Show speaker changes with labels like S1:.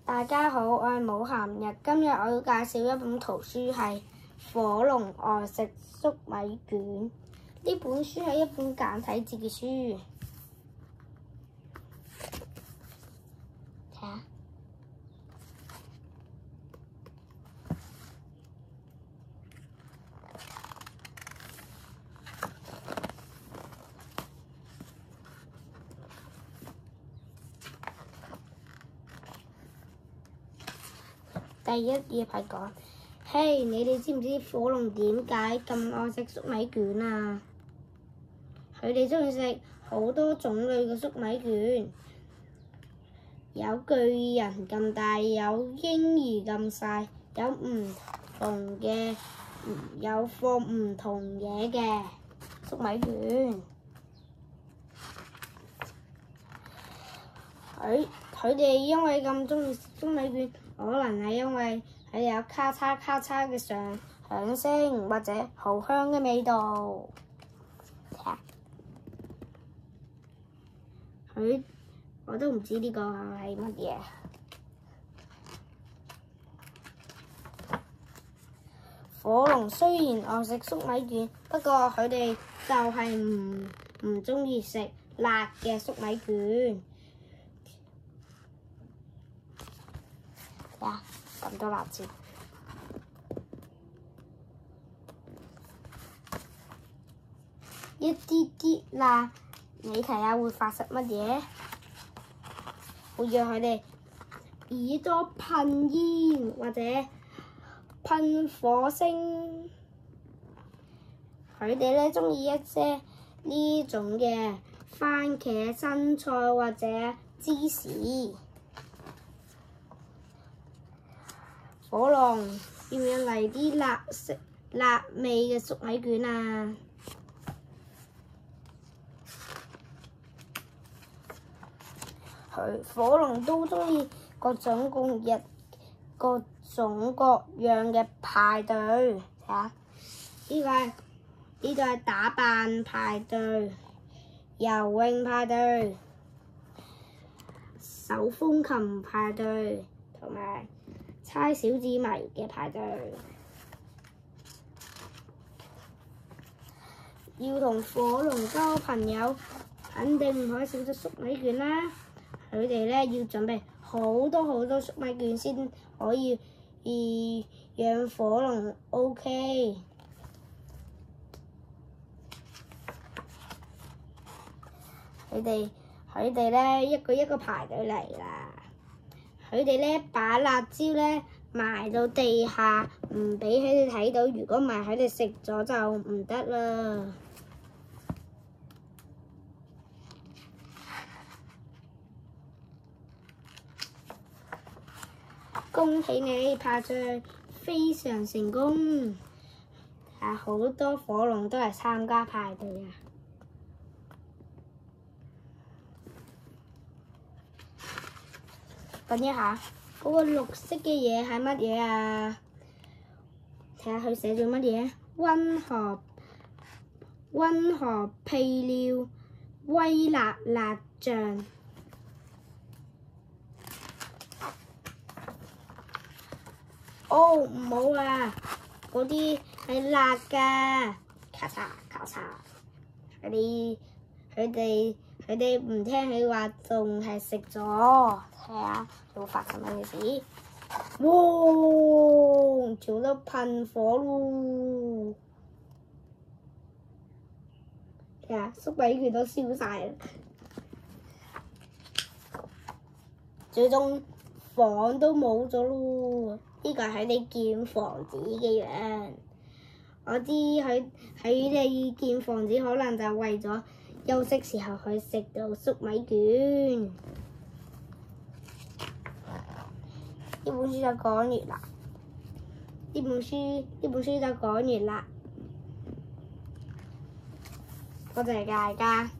S1: 大家好，我係武涵日。今日我要介紹一本圖書，係《火龍外食粟米卷》。呢本書係一本簡體字嘅書。睇下，第一頁係講，嘿，你哋知唔知火龍點解咁愛食粟米卷啊？佢哋鍾意食好多種類嘅粟米卷，有巨人咁大，有嬰兒咁細，有唔同嘅，有放唔同嘢嘅粟米卷。佢哋因為咁鍾意食粟米卷，可能係因為佢哋有咔嚓咔嚓嘅響聲，或者好香嘅味道。我都唔知呢個係乜嘢。火龍雖然愛食粟米卷，不過佢哋就係唔鍾意食辣嘅粟米卷。呀，咁多辣椒！一啲啲辣，你睇下會發生乜嘢？會讓佢哋耳朵噴煙或者噴火星。佢哋咧鍾意一些呢種嘅番茄、生菜或者芝士。火龍要唔要嚟啲辣味嘅粟米卷啊？火龍都鍾意各種各樣嘅派對。睇下，呢個係打扮派對、游泳派對、手風琴派對同埋猜小子謎嘅派對。要同火龍交朋友，肯定唔可以少咗粟米卷啦。佢哋咧要準備好多粟米卷先可以讓火龍 OK。佢哋咧一個一個排隊嚟啦。佢哋咧把辣椒咧埋到地下，唔俾佢哋睇到。如果唔係，佢哋食咗就唔得啦。恭喜你，派對非常成功！好多火龍都係參加派對啊！等一下，嗰個綠色嘅嘢係乜嘢啊？睇下佢寫咗乜嘢？溫和配料，微辣醬。哦，唔好啊！嗰啲係辣㗎，咔嚓咔嚓。佢哋唔聽佢話，仲係食咗。睇下會發生乜嘢事？哇！潮到噴火咯！睇下粟米卷都燒晒啦，最終房都冇咗咯。呢個係你建房子嘅樣，我知佢哋建房子可能就為咗休息時候去食到粟米卷。呢本書就講完啦。呢本書就講完啦。多謝大家。